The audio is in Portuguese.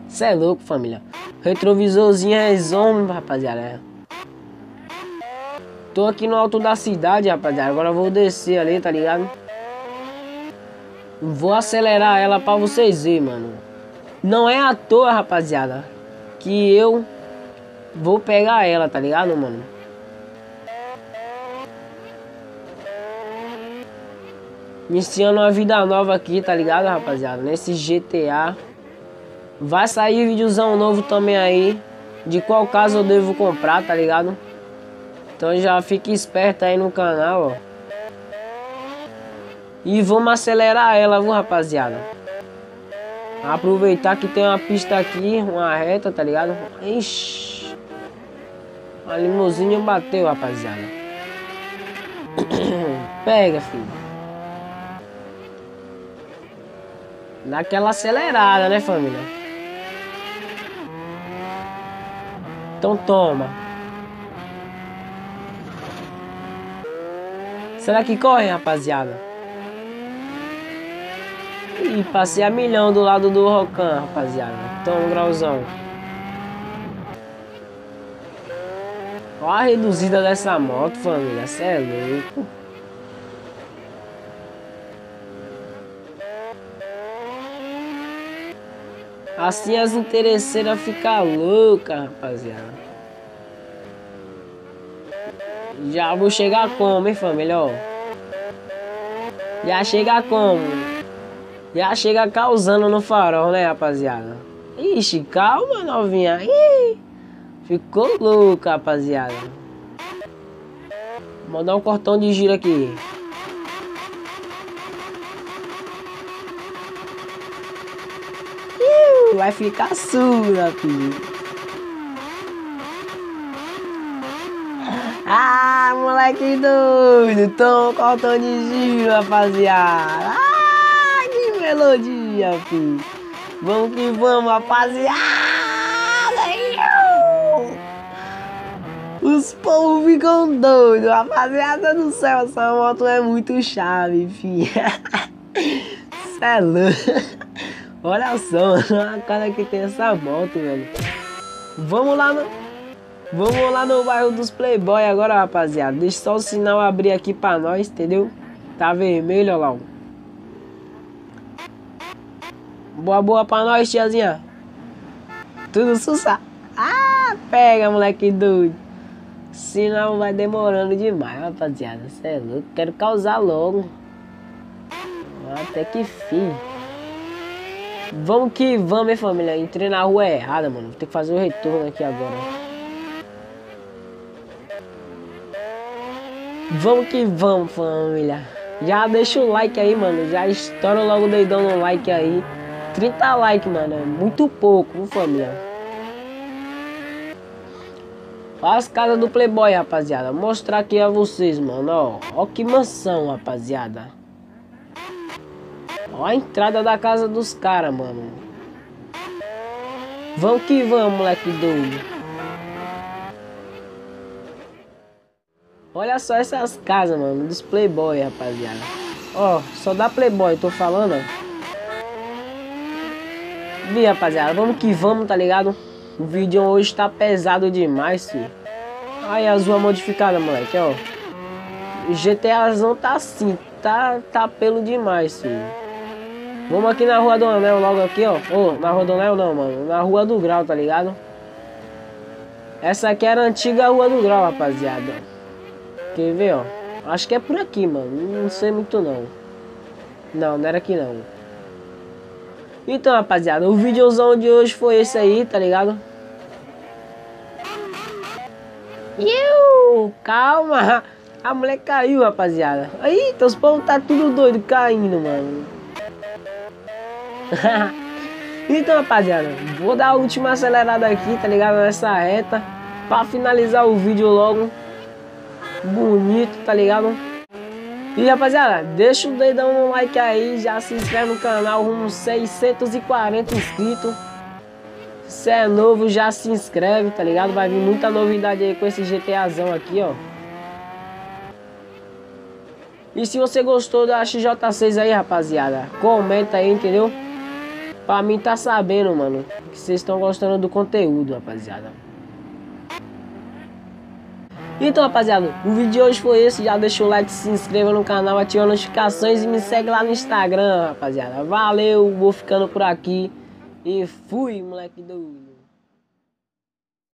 Cê é louco, família. Retrovisorzinho é zombie, rapaziada. Tô aqui no alto da cidade, rapaziada. Agora eu vou descer ali, tá ligado? Vou acelerar ela pra vocês verem, mano. Não é à toa, rapaziada, que eu vou pegar ela, tá ligado, mano? Iniciando uma vida nova aqui, tá ligado, rapaziada? Nesse GTA. Vai sair videozão novo também aí. De qual caso eu devo comprar, tá ligado? Então já fique esperto aí no canal, ó. E vamos acelerar ela, viu, rapaziada? Aproveitar que tem uma pista aqui, uma reta, tá ligado? Ixi. A limusine bateu, rapaziada. Pega, filho. Dá aquela acelerada, né, família? Então toma. Será que corre, rapaziada? Ih, passei a milhão do lado do Rocan, rapaziada. Toma um grauzão. Olha a reduzida dessa moto, família. Cê é louco. Assim as interesseiras ficam loucas, rapaziada. Já vou chegar como, hein, família, ó. Já chega como? Já chega causando no farol, né, rapaziada? Ixi, calma, novinha. Ih, ficou louca, rapaziada. Vou dar um cortão de giro aqui. Vai ficar surda, filho. Ah, moleque doido. Toma um cortão de giro, rapaziada. Ah, que melodia, filho. Vamos que vamos, rapaziada. Os povos ficam doidos, rapaziada do céu. Essa moto é muito chave, filho. Cê é louco. Olha só, a cara que tem essa moto, velho. Vamos lá no bairro dos Playboy agora, rapaziada. Deixa só o sinal abrir aqui pra nós, entendeu? Tá vermelho, olha lá. Boa pra nós, tiazinha. Tudo sussa. Ah, pega, moleque doido. Senão vai demorando demais, rapaziada. Cê é louco, quero causar logo. Até que fim. Vamos que vamos, hein, família. Entrei na rua errada, mano. Vou ter que fazer o retorno aqui agora. Vamos que vamos, família. Já deixa o like aí, mano. Já estoura logo o dedão no like aí. 30 likes, mano. É muito pouco, viu, família? Olha as casas do Playboy, rapaziada. Vou mostrar aqui a vocês, mano. Ó, ó que mansão, rapaziada. Ó a entrada da casa dos caras, mano. Vamos que vamos, moleque doido. Olha só essas casas, mano, dos Playboy, rapaziada. Ó, só dá Playboy, tô falando, ó. Vi, rapaziada, vamos que vamos, tá ligado? O vídeo hoje tá pesado demais, filho. Aí as ruas modificadas, moleque, ó. O GTAzão tá assim, tá pelo demais, filho. Vamos aqui na Rua do Anel logo aqui, ó. Ô, na Rua do Anel não, mano. Na Rua do Grau, tá ligado? Essa aqui era a antiga Rua do Grau, rapaziada. Quer ver, ó? Acho que é por aqui, mano. Não sei muito, não. Não era aqui, não. Então, rapaziada, o videozão de hoje foi esse aí, tá ligado? Calma! A mulher caiu, rapaziada. Eita, os povos tá tudo doido caindo, mano. Então, rapaziada, vou dar a última acelerada aqui, tá ligado? Nessa reta, pra finalizar o vídeo logo. Bonito, tá ligado? E, rapaziada, deixa o dedão no like aí. Já se inscreve no canal, rumo 640 inscritos. Se é novo, já se inscreve, tá ligado? Vai vir muita novidade aí com esse GTAzão aqui, ó. E se você gostou da XJ6 aí, rapaziada, comenta aí, entendeu? Pra mim tá sabendo, mano, que vocês estão gostando do conteúdo, rapaziada. Então, rapaziada, o vídeo de hoje foi esse. Já deixa o like, se inscreva no canal, ativa as notificações e me segue lá no Instagram, rapaziada. Valeu, vou ficando por aqui. E fui, moleque doido.